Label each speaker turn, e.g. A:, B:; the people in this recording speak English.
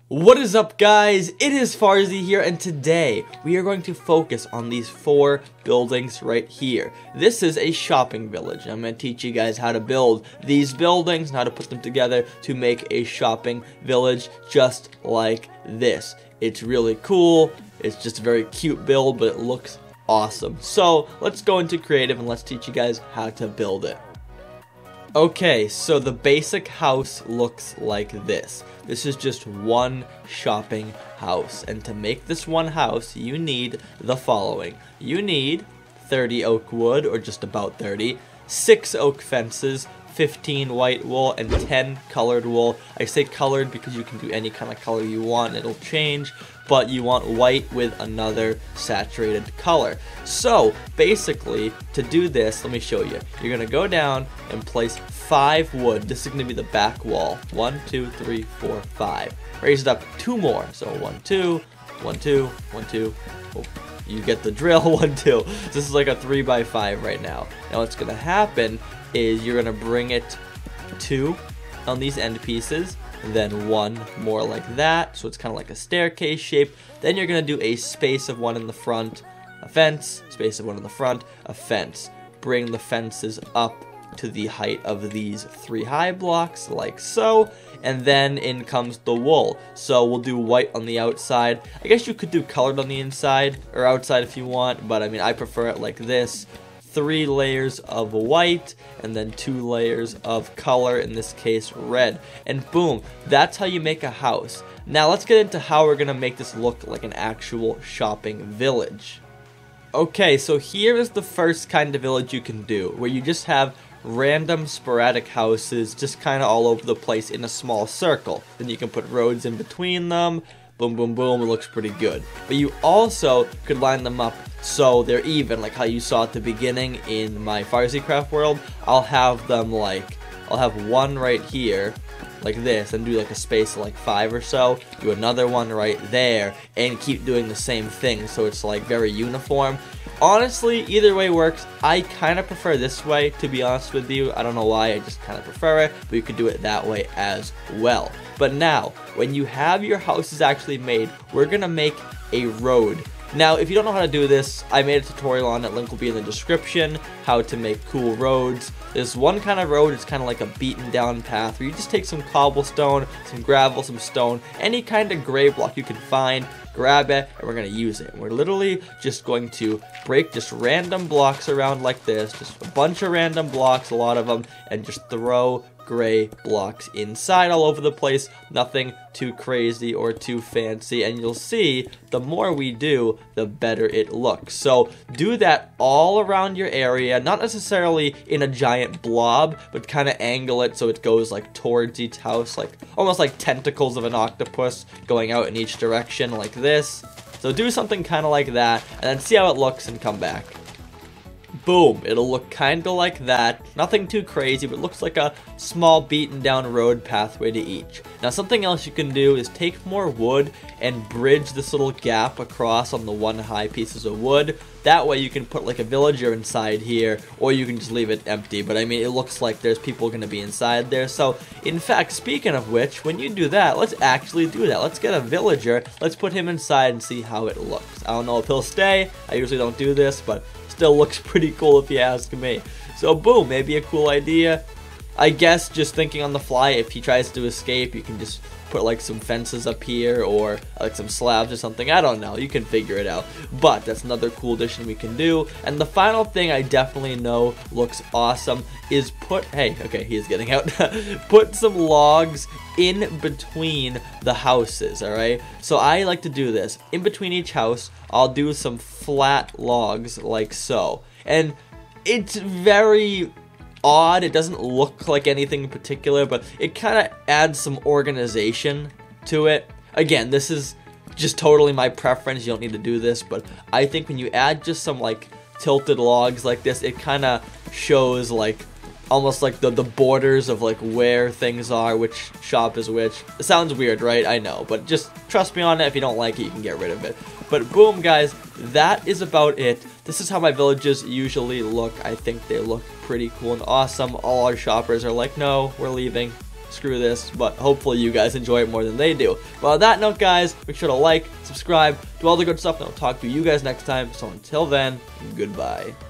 A: What is up, guys? It is Farzy here, and today we are going to focus on these 4 buildings right here. This is a shopping village. I'm going to teach you guys how to build these buildings and how to put them together to make a shopping village just like this. It's really cool. It's just a very cute build, but it looks awesome. So let's go into creative and let's teach you guys how to build it. Okay, so the basic house looks like this. This is just one shopping house. And to make this one house, you need the following. You need 30 oak wood, or just about 30, 6 oak fences, 15 white wool, and 10 colored wool. I say colored because you can do any kind of color you want, it'll change, but you want white with another saturated color. So basically, to do this, let me show you. You're gonna go down and place 5 wood. This is gonna be the back wall. 1, 2, 3, 4, 5. Raise it up 2 more. So 1, 2, 1, 2, 1, 2. Oh, you get the drill. 1, 2. This is like a 3 by 5 right now. Now what's gonna happen is you're gonna bring it 2 on these end pieces, and then 1 more like that, so it's kind of like a staircase shape. Then you're gonna do a space of 1 in the front, a fence, space of 1 in the front, a fence. Bring the fences up to the height of these 3 high blocks, like so, and then in comes the wool. So we'll do white on the outside. I guess you could do colored on the inside or outside if you want, but I mean, I prefer it like this. 3 layers of white and then 2 layers of color, in this case red, and boom, that's how you make a house. Now let's get into how we're gonna make this look like an actual shopping village. Okay, so here is the first kind of village you can do, where you just have random sporadic houses just kind of all over the place in a small circle. Then you can put roads in between them. Boom, boom, boom, it looks pretty good. But you also could line them up so they're even, like how you saw at the beginning in my FarzyCraft world. I'll have them like, I'll have 1 right here, like this, and do like a space of like 5 or so. Do another one right there, and keep doing the same thing so it's like very uniform. Honestly, either way works. I kind of prefer this way, to be honest with you. I don't know why, I just kind of prefer it, but you could do it that way as well. But now, when you have your houses actually made, we're gonna make a road. Now, if you don't know how to do this, I made a tutorial on it, link will be in the description, how to make cool roads. There's one kind of road, it's kind of like a beaten down path, where you just take some cobblestone, some gravel, some stone, any kind of gray block you can find, grab it, and we're going to use it. We're literally just going to break just random blocks around like this, just a bunch of random blocks, a lot of them, and just throw gray blocks inside all over the place. Nothing too crazy or too fancy, and you'll see the more we do, the better it looks. So do that all around your area, not necessarily in a giant blob, but kind of angle it so it goes like towards each house, like almost like tentacles of an octopus going out in each direction like this. So do something kind of like that, and then see how it looks and come back. Boom, it'll look kind of like that. Nothing too crazy, but looks like a small beaten down road pathway to each. Now something else you can do is take more wood and bridge this little gap across on the 1 high pieces of wood. That way you can put like a villager inside here, or you can just leave it empty. But I mean, it looks like there's people going to be inside there. So in fact, speaking of which, when you do that, let's actually do that. Let's get a villager, let's put him inside and see how it looks. I don't know if he'll stay, I usually don't do this, but still looks pretty cool if you ask me. So boom, maybe a cool idea. I guess just thinking on the fly, if he tries to escape, you can just put like some fences up here, or like some slabs or something. I don't know, you can figure it out. But that's another cool addition we can do. And the final thing I definitely know looks awesome is put, hey, okay, he is getting out. Put some logs in between the houses, alright? So I like to do this. In between each house, I'll do some flat logs like so. And it's very odd, it doesn't look like anything in particular, but it kind of adds some organization to it. Again, this is just totally my preference, you don't need to do this, but I think when you add just some like tilted logs like this, it kind of shows like almost like the borders of like where things are, which shop is which. It sounds weird, right? I know, but just trust me on it. If you don't like it, you can get rid of it. But boom, guys, that is about it. This is how my villages usually look. I think they look pretty cool and awesome. All our shoppers are like, no, we're leaving. screw this, but hopefully you guys enjoy it more than they do. But on that note, guys, make sure to like, subscribe, do all the good stuff, and I'll talk to you guys next time. So until then, goodbye.